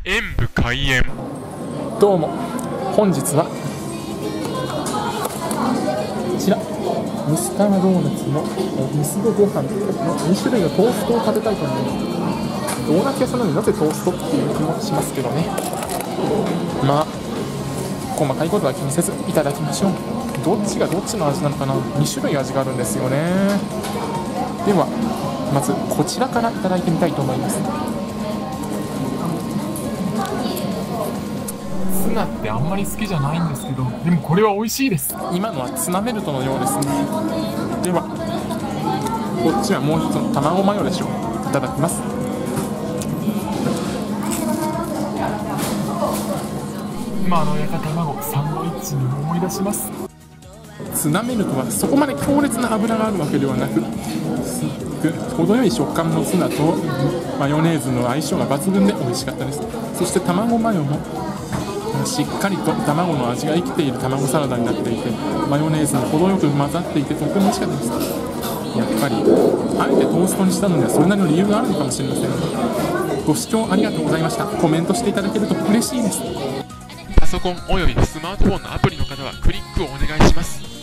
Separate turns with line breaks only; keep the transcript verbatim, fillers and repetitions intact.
演武開演。
どうも、本日はこちらミスタードーナツのミスドご飯のに種類のトーストを食べたいと思います。ドーナツ屋さんなのになぜトーストっていう気もしますけどね。まあ細かいことは気にせずいただきましょう。どっちがどっちの味なのかな。に種類味があるんですよね。ではまずこちらからいただいてみたいと思います。
ツナってあんまり好きじゃないんですけど、でもこれは美味しいです。
今のはツナメルトのようですね。ではこっちはもう一つの卵マヨでしょう。いただきます。
今あの焼いた卵、サンドイッチに思い出します。
ツナメルトはそこまで強烈な油があるわけではなく、程よい食感のツナとマヨネーズの相性が抜群で美味しかったです。そして卵マヨもしっかりと卵の味が生きている卵サラダになっていて、マヨネーズも程よく混ざっていてとても美味しかったです。やっぱりあえてトーストにしたのにはそれなりの理由があるのかもしれません。ご視聴ありがとうございました。コメントしていただけると嬉しいです。
パソコンおよびスマートフォンのアプリの方はクリックをお願いします。